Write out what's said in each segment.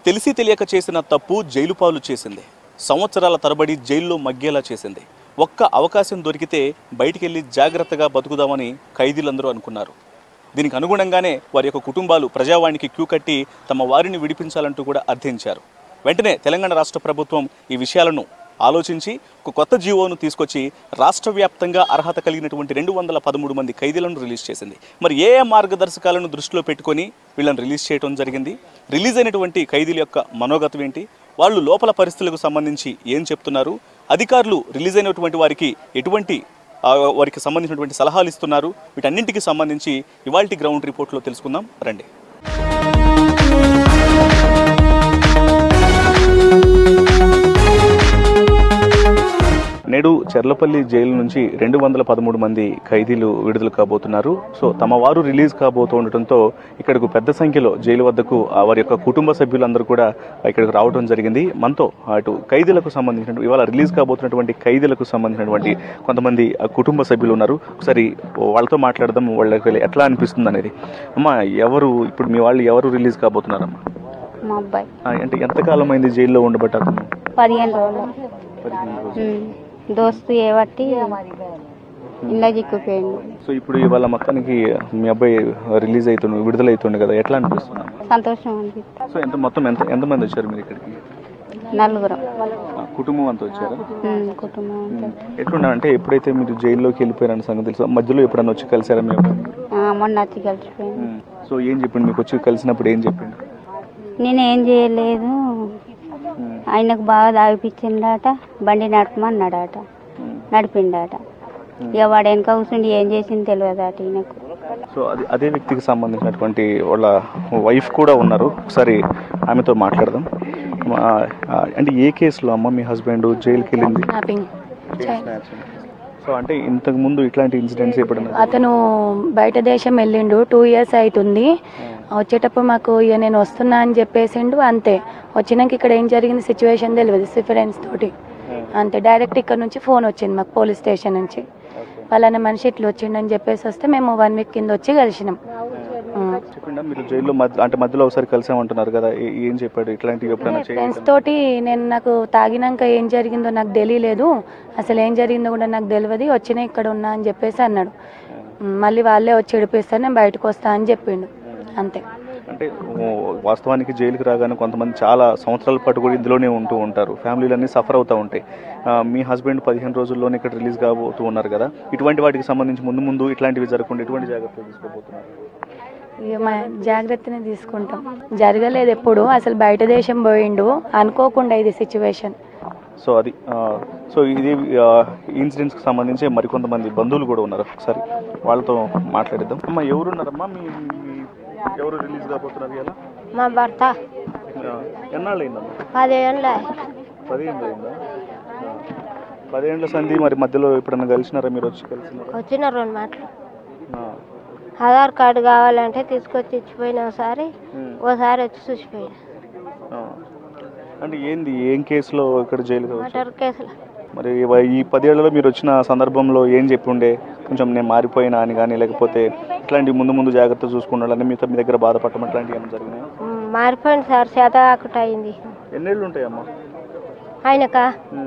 తెలిసి తెలియక చేసిన తప్పు జైలు పాలు చేసింది. సంవత్సరాల తరబడి జైల్లో మగ్గేలా చేసింది. ఒక్క అవకాశం దొరికితే బయటికెళ్ళి జాగ్రత్తగా బతుకుదామని ఖైదీలందరూ అనుకున్నారు. దీనికి అనుగుణంగానే వారి యొక్క కుటుంబాలు ప్రజావాణికి క్యూ కట్టి తమ వారిని విడిపించాలంటూ కూడా అర్థించారు. వెంటనే తెలంగాణ రాష్ట్ర ప్రభుత్వం ఈ విషయాలను ఆలోచించి ఒక కొత్త జీవోను తీసుకొచ్చి రాష్ట్ర వ్యాప్తంగా అర్హత కలిగినటువంటి 213 మంది ఖైదీలను రిలీజ్ చేసింది. మరి ఏ మార్గదర్శకాలను దృష్టిలో పెట్టుకొని వీళ్ళని రిలీజ్ చేయడం జరిగింది? రిలీజ్ అయినటువంటి ఖైదీల యొక్క మనోగతం ఏంటి? వాళ్ళు లోపల పరిస్థితులకు సంబంధించి ఏం చెప్తున్నారు? అధికారులు రిలీజ్ అయినటువంటి వారికి ఎటువంటి వారికి సంబంధించినటువంటి సలహాలు ఇస్తున్నారు? వీటన్నింటికి సంబంధించి ఇవాల్టి గ్రౌండ్ రిపోర్ట్లో తెలుసుకుందాం రండి. నేడు చెర్లపల్లి జైలు నుంచి 213 మంది ఖైదీలు విడుదల కాబోతున్నారు. సో తమ వారు రిలీజ్ కాబోతూ ఉండటంతో ఇక్కడకు పెద్ద సంఖ్యలో జైలు వద్దకు వారి యొక్క కుటుంబ సభ్యులందరూ కూడా ఇక్కడికి రావడం జరిగింది. మనతో అటు ఖైదీలకు సంబంధించిన ఇవాళ రిలీజ్ కాబోతున్నటువంటి ఖైదీలకు సంబంధించినటువంటి కొంతమంది కుటుంబ సభ్యులు ఉన్నారు. ఒకసారి వాళ్ళతో మాట్లాడదాం. వాళ్ళకి ఎట్లా అనిపిస్తుంది అనేది. అమ్మ, ఎవరు ఇప్పుడు మీ వాళ్ళు ఎవరు రిలీజ్ కాబోతున్నారమ్మా? మా అబ్బాయి. అంటే ఎంతకాలం అయింది జైల్లో ఉండబట్ట? 15 రోజులు. దోస్తు ఏబట్టి ఇలా చిక్కుపోయింది. సో ఇప్పుడు ఇవాళ మొత్తానికి మీ అబ్బాయి రిలీజ్ అవుతుంది, విడుదల అవుతుంది కదా, ఎట్లా అనిపిస్తుంది? సంతోషం అనిపిస్తుంది. సో ఎంతమంది వచ్చారు మీరు ఇక్కడికి? 4. కుటుంబం అంతా వచ్చారా? కుటుంబం అంతా. ఎట్లున్నా అంటే ఎప్పుడైతే మీరు జైల్లోకి వెళ్ళిపోయారని సంగతి తెలుసు, మధ్యలో ఎప్పుడన్నా వచ్చి కలిసారా మీ అబ్బాయి? మొన్న వచ్చి కలిసిపోయింది. సో ఏం చెప్పిండు మీకు? వచ్చి కలిసినప్పుడు ఏం చెప్పిండు? నేనేం చేయలేదు, ఆయనకు బాగా తాగిపించిండట, బండి నడపమన్నాడట, నడిపిండట. ఇక వాడు వెనక కూర్చుండి ఏం చేసింది తెలియదట ఈయనకు. సో అదే వ్యక్తికి సంబంధించినటువంటి వాళ్ళ వైఫ్ కూడా ఉన్నారు. ఒకసారి ఆమెతో మాట్లాడదాం. అంటే ఏ కేసులో అమ్మ మీ హస్బెండ్ జైలుకి వెళ్ళింది? సో అంటే ఇంతకు ముందు ఇట్లాంటి ఇన్సిడెంట్స్ ఎప్పుడైనా? అతను బయట దేశం వెళ్ళిండు, 2 years అవుతుంది. వచ్చేటప్పుడు మాకు ఇక నేను వస్తున్నా అని చెప్పేసిండు, అంతే. వచ్చినాక ఇక్కడ ఏం జరిగింది సిచ్యువేషన్ తెలియదు, ఫ్రెండ్స్ తోటి అంతే. డైరెక్ట్ ఇక్కడ నుంచి ఫోన్ వచ్చింది మాకు పోలీస్ స్టేషన్ నుంచి, వాళ్ళని మనిషి ఇట్లా వచ్చిండని చెప్పేసి వస్తే మేము 1 week కింద వచ్చి కలిసినాం. చెప్పండి, మీరు జైల్లో అంటే మధ్యలో ఒకసారి కలిసామంటున్నారు కదా, ఏం చెప్పాడు? ఇట్లాంటి ఫ్రెండ్స్ తోటి నాకు తాగినాక ఏం జరిగిందో నాకు తెలియలేదు, అసలు ఏం జరిగిందో కూడా నాకు తెలియదు, వచ్చినా ఇక్కడ ఉన్నా అని చెప్పేసి అన్నాడు. మళ్ళీ వాళ్ళే వచ్చి ఏడిపిస్తారు, నేను బయటకు వస్తా అని చెప్పిండు, అంతే. అంటే వాస్తవానికి జైలుకి రాగానే కొంతమంది చాలా సంవత్సరాల పాటు కూడా ఇందులోనే ఉంటూ ఉంటారు, ఫ్యామిలీలన్నీ సఫర్ అవుతూ ఉంటాయి. మీ హస్బెండ్ 15 రోజుల్లోనే ఇక్కడ రిలీజ్ కాబోతూ ఉన్నారు కదా, ఇటువంటి వాటికి సంబంధించి ముందు ఇట్లాంటివి జరగకుండా ఎటువంటి జాగ్రత్తలు తీసుకోబోతున్నారు? ఇక మా జాగ్రత్తనే తీసుకుంటాం. జరగలేదు ఎప్పుడు, అసలు బయట దేశం పోయిండు, అనుకోకుండా ఇది సిచ్యువేషన్. సో అది ఇది ఇన్సిడెంట్స్కి సంబంధించి మరికొంతమంది బంధువులు కూడా ఉన్నారు, ఒకసారి వాళ్ళతో మాట్లాడిద్దాం. అమ్మ, ఎవరున్నారమ్మా? ఎవరు రిలీజ్ కాబోతున్నారు ఇలా? మా భర్త. ఎన్నాళ్ళు అయిందమ్మా? 10 ఏళ్ళ. 10 ఏళ్ళు అయిందా? 10 ఏళ్ళ సంధి. మరి మధ్యలో ఎప్పుడన్నా కలిసినారా మీరు? వచ్చి కలిసినారా? వచ్చిన 2 మాటలు. ఆధార్ కార్డు కావాలంటే తీసుకొచ్చి ఇచ్చిపోయినా ఒకసారి వచ్చి చూసిపోయినా. అంటే ఏం కేసులో ఇక్కడ జైలు? మర్డర్ కేసులో. మరి ఈ 10 ఏళ్లలో మీరు వచ్చిన సందర్భంలో ఏం చెప్పి ఉండే? కొంచెం నేను మారిపోయినా అని కానీ, లేకపోతే ఇట్లాంటి ముందు జాగ్రత్త చూసుకుండాలని మీ దగ్గర బాధపడటం ఇట్లాంటివి ఏమైనా జరిగినాయి? మారిపోయింది సార్, చేత కాకుండా అయింది. ఎన్నేళ్ళు ఉంటాయమ్మా ఆయనక?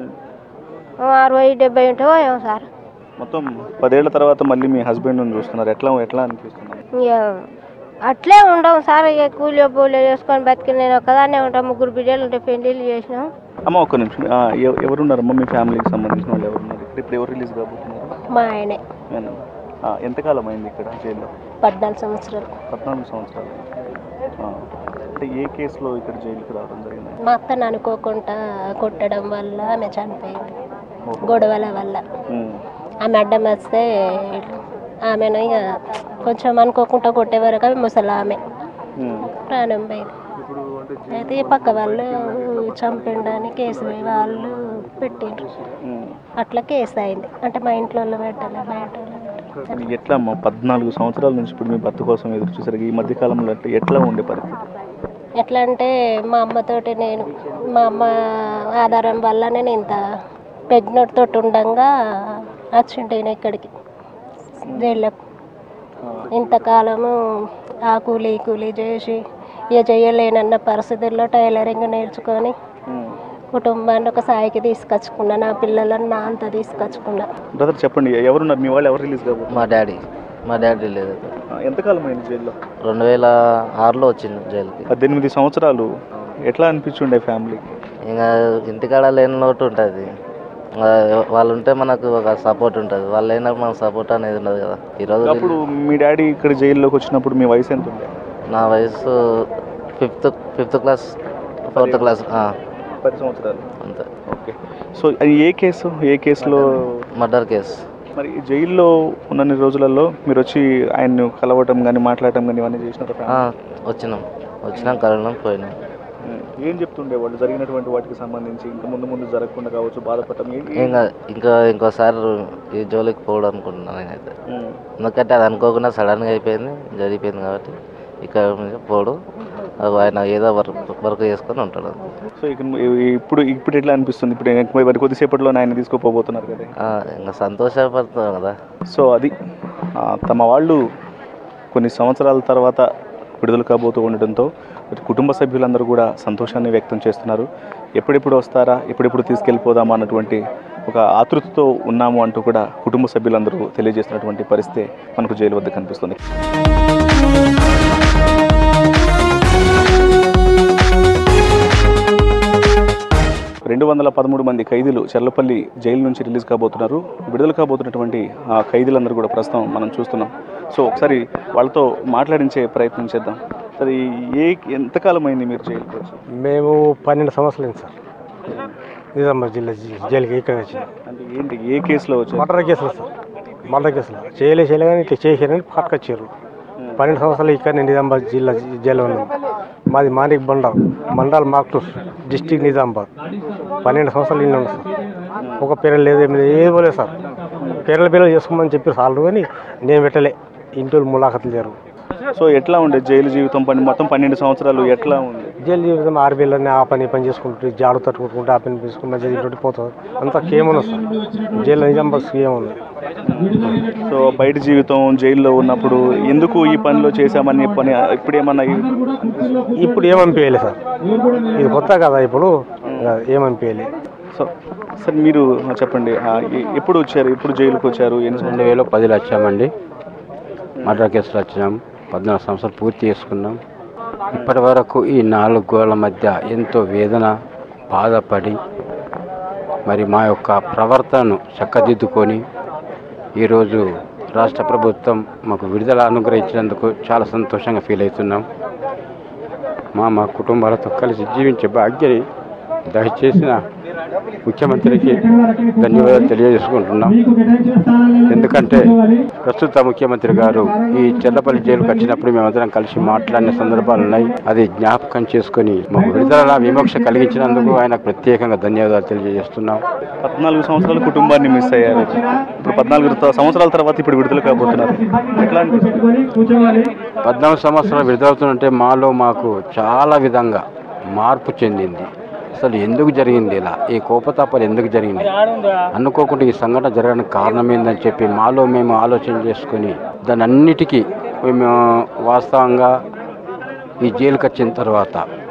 60-70 ఉంటావో ఏమో సార్. మొత్తం 10 ఏళ్ల తర్వాత మళ్ళీ మీ హస్బెండ్ని చూస్తున్నారు, ఎట్లా అనిపిస్తుంది? అట్లే ఉండవు సార్, ఇక కూలి పూలు చేసుకొని బతికి నేను ఒక్కదాన్నే ఉంటాం. 3 బిడ్డలు ఉంటే పెళ్లిళ్ళు చేసినాం. అమ్మ, ఒక్క నిమిషం. ఎవరున్నారమ్మా మీ ఫ్యామిలీకి సంబంధించిన వాళ్ళు? ఎవరున్నారు ఇప్పుడు ఎవరు రిలీజ్ కాబోతున్నారు? మా ఆయనే. ఎంతకాలం అయింది ఇక్కడ జైల్లో? 14 సంవత్సరాలు. 14 సంవత్సరాలు. అంటే ఏ కేసులో ఇక్కడ జైలుకి రావడం జరిగింది? మా అత్తను అనుకోకుండా కొట్టడం వల్ల ఆమె చనిపోయింది, గొడవల వల్ల. ఆమె అడ్డం వస్తే ఆమెను ఇక కొంచెం అనుకోకుండా కొట్టే వరకు ఆమె ముసలి ఆమె ప్రాణం పోయింది. అయితే పక్క వాళ్ళు చంపిండని కేసు వాళ్ళు పెట్టిండ్రు, అట్లా కేసు అయింది. అంటే మా ఇంట్లో పెట్టాలి, బయట. ఎట్లా అమ్మా 14 సంవత్సరాల నుంచి ఇప్పుడు మీ భర్త కోసం ఎదురు చూసారు, ఈ మధ్య కాలంలో ఎట్లా ఉండే పరిస్థితి? ఎట్లా అంటే మా అమ్మతోటి మా అమ్మ ఆధారం వల్ల నేను ఇంత ప్రెగ్నెంట్ తోటి ఉండగా వచ్చింటేనే ఇక్కడికి జైళ్ళకు. ఇంతకాలము ఆ కూలీ చేసి ఇక చేయలేనన్న పరిస్థితుల్లో టైలరింగ్ నేర్చుకొని కుటుంబాన్ని ఒక స్థాయికి తీసుకొచ్చుకున్నా, నా పిల్లలను నా అంతా తీసుకొచ్చుకున్నా. బ్రదర్ చెప్పండి, ఎవరున్నారు మీ వాళ్ళు, ఎవరు రిలీజ్ కాబోతున్నారు? మా డాడీ లేదు. ఎంతకాలం అయింది జైల్లో? 2006లో వచ్చింది జైలుకి. 18 సంవత్సరాలు. ఎట్లా అనిపించుండే ఫ్యామిలీ? ఇంకా ఇంటికాడ లేని లోటు ఉంటుంది, వాళ్ళు ఉంటే మనకు ఒక సపోర్ట్ ఉంటుంది, వాళ్ళు లేనప్పుడు మనకు సపోర్ట్ అనేది ఉండదు కదా. ఈరోజు అప్పుడు మీ డాడీ ఇక్కడ జైల్లోకి వచ్చినప్పుడు మీ వయసు ఎంత ఉండే? నా వయసు ఫిఫ్త్ క్లాస్ 4th క్లాస్. 10 సంవత్సరాలు అంతే. ఓకే. సో అది ఏ కేసులో? Murder case. మరి జైల్లో ఉన్న రోజులలో మీరు వచ్చి ఆయన్ని కలవటం కానీ మాట్లాడటం కానీ ఇవన్నీ చేసినారా? వచ్చినాం కలవడం పోయినాం. ఏం చెప్తుండే వాళ్ళు జరిగినటువంటి వాటికి సంబంధించి? ఇంకా ముందు జరగకుండా కావచ్చు, బాధపడటం? ఇంకోసారి ఈ జోలికి పోవడం అనుకుంటున్నాను నేనైతే. ఎందుకంటే అది అనుకోకుండా సడన్గా జరిగిపోయింది కాబట్టి ఇక్కడ పోడు, ఆయన ఏదో వర్క్ చేసుకొని ఉంటాడు. సో ఇప్పుడు ఎట్లా అనిపిస్తుంది? ఇప్పుడు కొద్దిసేపట్లో ఆయన తీసుకుపోతున్నారు కదా, ఇంకా సంతోషపడుతున్నాం కదా. సో అది తమ వాళ్ళు కొన్ని సంవత్సరాల తర్వాత విడుదల కాబోతూ ఉండడంతో కుటుంబ సభ్యులందరూ కూడా సంతోషాన్ని వ్యక్తం చేస్తున్నారు. ఎప్పుడెప్పుడు వస్తారా, ఎప్పుడెప్పుడు తీసుకెళ్ళిపోదామా అన్నటువంటి ఒక ఆతృతతో ఉన్నాము అంటూ కూడా కుటుంబ సభ్యులందరూ తెలియజేస్తున్నటువంటి పరిస్థితి మనకు జైలు వద్ద కనిపిస్తుంది. 213 మంది ఖైదీలు చర్లపల్లి జైలు నుంచి రిలీజ్ కాబోతున్నారు. విడుదల కాబోతున్నటువంటి ఆ ఖైదీలందరూ కూడా ప్రస్తుతం మనం చూస్తున్నాం. సో ఒకసారి వాళ్ళతో మాట్లాడించే ప్రయత్నం చేద్దాం. సరే, ఎంతకాలం అయింది మీరు జైలుకి వచ్చి? మేము 12 సంవత్సరాలు సార్. నిజామాబాద్ జిల్లా జైలుకి ఇక్కడ వచ్చి. అంటే ఏంటి, ఏ కేసులో వచ్చారు? మర్డర్ కేసులో సార్. మర్డర్ కేసులో చేయలే కానీ ఇట్లా చేసారని పట్టుకొచ్చారు. 12 సంవత్సరాలు ఇక్కడ నేను నిజామాబాద్ జిల్లా జైల్లో ఉన్నాను. మాది మానిక్ మండల్ మాక్టూర్ డిస్టిక్ నిజామాబాద్. 12 సంవత్సరాలు ఇల్లు ఉన్నాను సార్. ఒక పేరు లేదు, ఏది పోలేదు సార్. పేర్లు చేసుకోమని చెప్పారు సార్లు, కానీ నేను పెట్టలే. ఇంట్లో ములాఖతులు లేరు. సో ఎట్లా ఉండే జైలు జీవితం? మొత్తం 12 సంవత్సరాలు ఎట్లా ఉంది జైలు జీవితం? ఆర్బీఐలోనే ఆ పని చేసుకుంటూ జాడు తట్టుకుంటుంటే ఆ పని చేసుకుంటూ మంచిగా ఇంటి పోతుంది. అంతా కేమున్నా సార్ జైల్లో, నిజామాబాద్ ఏముంది. సో బయట జీవితం, జైల్లో ఉన్నప్పుడు ఎందుకు ఈ పనిలో చేశామని పని ఇప్పుడు ఏమనిపించలే సార్. ఇది కొత్త కదా, ఇప్పుడు ఏమనిపించలే. సో సార్ మీరు చెప్పండి, ఎప్పుడు వచ్చారు, ఎప్పుడు జైలుకి వచ్చారు? 2010లో వచ్చామండి. మర్డర్ కేసులో వచ్చినాం. 14 సంవత్సరాలు పూర్తి చేసుకున్నాం. ఇప్పటి వరకు ఈ 4 గోళ్ల మధ్య ఎంతో వేదన, బాధపడి మరి మా యొక్క ప్రవర్తనను చక్కదిద్దుకొని ఈరోజు రాష్ట్ర ప్రభుత్వం మాకు విడుదల అనుగ్రహించినందుకు చాలా సంతోషంగా ఫీల్ అవుతున్నాం. మా కుటుంబాలతో కలిసి జీవించే భాగ్యాన్ని దయచేసిన ముఖ్యమంత్రికి ధన్యవాదాలు తెలియజేసుకుంటున్నాం. ఎందుకంటే ప్రస్తుత ముఖ్యమంత్రి గారు ఈ చర్లపల్లి జైలుకు వచ్చినప్పుడు మేమందరం కలిసి మాట్లాడిన సందర్భాలు ఉన్నాయి. అది జ్ఞాపకం చేసుకుని మాకు విడుదల విమోక్ష కలిగించినందుకు ఆయనకు ప్రత్యేకంగా ధన్యవాదాలు తెలియజేస్తున్నాం. 14 సంవత్సరాలు కుటుంబాన్ని మిస్ అయ్యారు. ఇప్పుడు 14 సంవత్సరాల తర్వాత ఇప్పుడు విడుదల కాబోతున్నారు. ఎట్లా అనిపిస్తుంది? 14 సంవత్సరాలు విడుదలవుతుందంటే మాకు చాలా విధంగా మార్పు చెందింది. అసలు ఎందుకు జరిగింది ఇలా, ఈ కోపతాపాలు ఎందుకు జరిగింది, అనుకోకుండా ఈ సంఘటన జరగడానికి కారణం ఏందని చెప్పి మేము ఆలోచన చేసుకుని దాని అన్నిటికీ మేము వాస్తవంగా ఈ జైలుకి వచ్చిన తర్వాత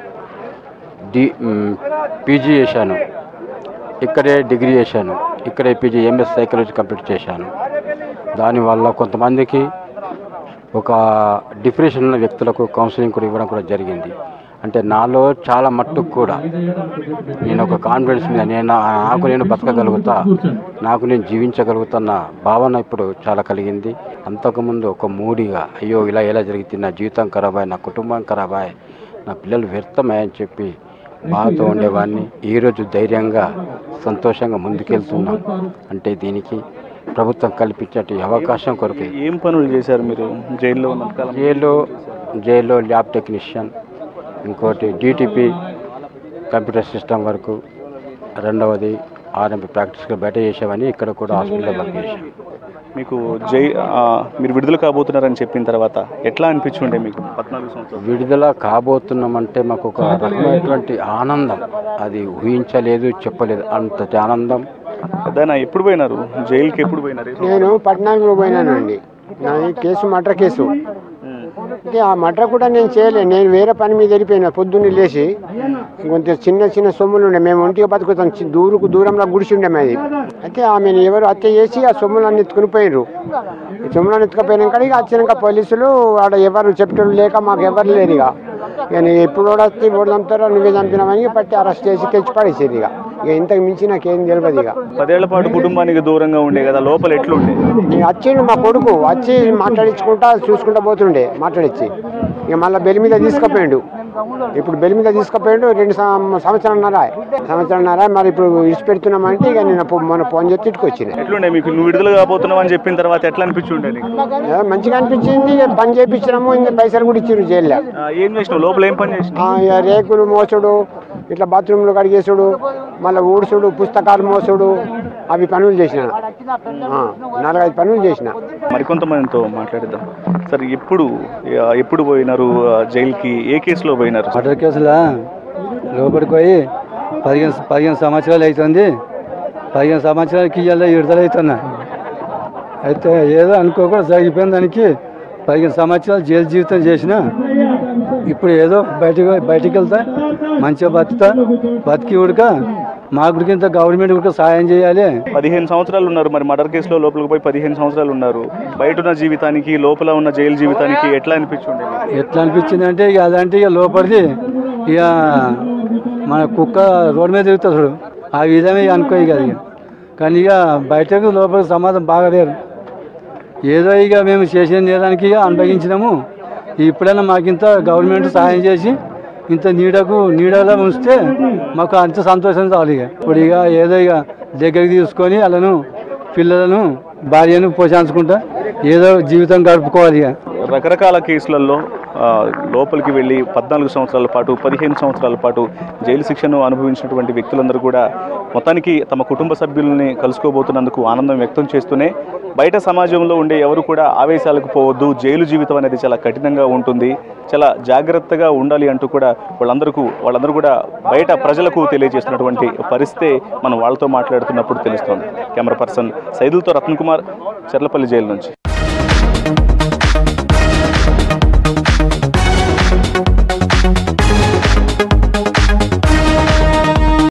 పీజీ చేశాను, ఇక్కడే డిగ్రీ చేశాను, ఇక్కడే పీజీ ఎంఎస్ సైకాలజీ కంప్లీట్ చేశాను. దానివల్ల కొంతమందికి ఒక డిప్రెషన్ ఉన్న వ్యక్తులకు కౌన్సిలింగ్ కూడా ఇవ్వడం కూడా జరిగింది. అంటే నాలో చాలా మట్టుకు కూడా నేను ఒక కాన్ఫిడెన్స్ మీద నేను బతకగలుగుతా, నాకు నేను జీవించగలుగుతున్న భావన ఇప్పుడు చాలా కలిగింది. అంతకుముందు ఒక మూడిగా అయ్యో ఇలా ఎలా జరిగింది, నా జీవితం ఖరాబాయ్, నా కుటుంబం ఖరాబాయ్, నా పిల్లలు వ్యర్థమని చెప్పి బాధతో ఉండేవాడిని. ఈరోజు ధైర్యంగా సంతోషంగా ముందుకెళ్తున్నాం. అంటే దీనికి ప్రభుత్వం కల్పించే అవకాశం కొరకు. ఏం పనులు చేశారు మీరు జైల్లో? జైల్లో ల్యాబ్ టెక్నీషియన్, ఇంకోటి డిటిపి కంప్యూటర్ సిస్టమ్ వరకు, రెండవది ఆర్ఎంపీ ప్రాక్టీస్గా బయట చేసామని ఇక్కడ కూడా హాస్పిటల్లో వర్క్ చేశాం. మీకు మీరు విడుదల కాబోతున్నారని చెప్పిన తర్వాత ఎట్లా అనిపించుండే మీకు? 14 సంవత్సరాలు విడుదల కాబోతున్నామంటే మాకు ఒక రకమైనటువంటి ఆనందం, అది ఊహించలేదు, చెప్పలేదు, అంతటి ఆనందం. అదేనా? ఎప్పుడు పోయినారు జైలుకి? ఎప్పుడు పోయినారు? నేను 14లో పోయినానండి. నాది కేసు మర్డర్ కేసు. అంటే ఆ మర్డర్ కూడా నేను చేయలేదు. నేను వేరే పని మీద వెళ్ళిపోయినా పొద్దున్నే లేచి. కొంచెం చిన్న చిన్న సొమ్ములు ఉండే, మేము ఒంటిగా బతుకుతాం, దూరంలో గుడిసి ఉండే మాది. అయితే ఆమెను ఎవరు హత్య చేసి ఆ సొమ్ములన్నీ ఎత్తుకుని పోయినరు. ఈ సొమ్ములను ఎత్తుకుపోయినాక ఇక వచ్చినాక పోలీసులు ఆడ ఎవరు చెప్పేటోళ్ళు లేక మాకు ఎవరు లేరు. ఇక నేను ఎప్పుడు వచ్చి ఓడి చంపుతారో నువ్వే చంపినామని పట్టి అరెస్ట్ చేసి తెచ్చి పడేసేది. ఇక ఇంతకు మించి నాకేం తెలియదు. ఇక 10 ఏళ్ల పాటు కుటుంబానికి దూరంగా ఉండే కదా, లోపల ఎట్లుండే? వచ్చిండు మా కొడుకు, వచ్చి మాట్లాడించుకుంటా చూసుకుంటా పోతుండే మాట్లాడించి. ఇక మళ్ళీ బెల్ మీద తీసుకుపోయిండు. ఇప్పుడు బెల్ మీద తీసుకుపోయిండు 2 సంవత్సరాలన్నర. మరి ఇప్పుడు ఇడిచిపెడుతున్నామంటే ఇక నేను మన ఫోన్ చేసి ఇట్టుకొచ్చిన. ఎట్లుండే మీకు? నువ్వు విడుదల కాబోతున్నావు అని చెప్పిన తర్వాత ఎట్లా అనిపించుండే? మంచిగా అనిపించింది. పని చేయించినాము, ఇంకా పైసలు కూడా ఇచ్చారు జైల్లో. ఏం చేసినావు లోపల? ఏం పని చేసినావు? రేకులు మోసుడు, ఇట్లా బాత్రూంలో కడిగేసుడు, మళ్ళీ ఊడ్చుడు, పుస్తకాలు మోసుడు, అవి పనులు చేసిన. 4-5 పనులు చేసిన. మరికొంతమందితో మాట్లాడిద్దాం. సార్, ఎప్పుడు పోయినారు జైలుకి? ఏ కేసులో పోయినారు? మర్డర్ కేసులో లోపలికి పోయి 15 సంవత్సరాలు అవుతుంది. 15 సంవత్సరాలకి ఇవాళ విడుదల అవుతున్నా. అయితే ఏదో అనుకోకుండా జరిగిపోయిన దానికి 15 సంవత్సరాలు జైలు జీవితం చేసిన. ఇప్పుడు ఏదో బయటికి వెళ్తా, మంచిగా బతికి ఉడక మాకు ఇంత గవర్నమెంట్ కూడా సాయం చేయాలి. 15 సంవత్సరాలు ఉన్నారు. మరి మర్డర్ కేసులో లోపలికి పోయి 15 సంవత్సరాలు ఉన్నారు. బయట ఉన్న జీవితానికి, లోపల ఉన్న జైలు జీవితానికి ఎట్లా అనిపించింది? ఎట్లా అనిపించింది అంటే ఇక అదంటే ఇక లోపలిది ఇక మన కుక్క రోడ్డు మీద తిరుగుతుంది చూడు, ఆ విధమే అనుకో. ఇక అది కానీ ఇక బయటకు లోపలికి సమాధానం బాగా లేరు. ఏదో ఇక మేము చేసిన నేరానికి ఇక అనుభవించినాము. ఇప్పుడైనా మాకింత గవర్నమెంట్ సహాయం చేసి ఇంత నీడలో ఉంచితే మాకు అంత సంతోషం చాలు. ఇక ఇప్పుడు ఇక ఏదో ఇక దగ్గరికి తీసుకొని వాళ్ళను, పిల్లలను, భార్యను పోషించుకుంటా ఏదో జీవితం గడుపుకోవాలి. ఇక రకరకాల కేసులలో లోపలికి వెళ్ళి 14 సంవత్సరాల పాటు, 15 సంవత్సరాల పాటు జైలు శిక్షను అనుభవించినటువంటి వ్యక్తులందరూ కూడా మొత్తానికి తమ కుటుంబ సభ్యుల్ని కలుసుకోబోతున్నందుకు ఆనందం వ్యక్తం చేస్తూనే బయట సమాజంలో ఉండే ఎవరు కూడా ఆవేశాలకు పోవద్దు, జైలు జీవితం అనేది చాలా కఠినంగా ఉంటుంది, చాలా జాగ్రత్తగా ఉండాలి అంటూ కూడా వాళ్ళందరూ కూడా బయట ప్రజలకు తెలియజేస్తున్నటువంటి పరిస్థితి మనం వాళ్ళతో మాట్లాడుతున్నప్పుడు తెలుస్తోంది. కెమెరా పర్సన్ సైదులతో రత్న కుమార్, చర్లపల్లి జైలు నుంచి.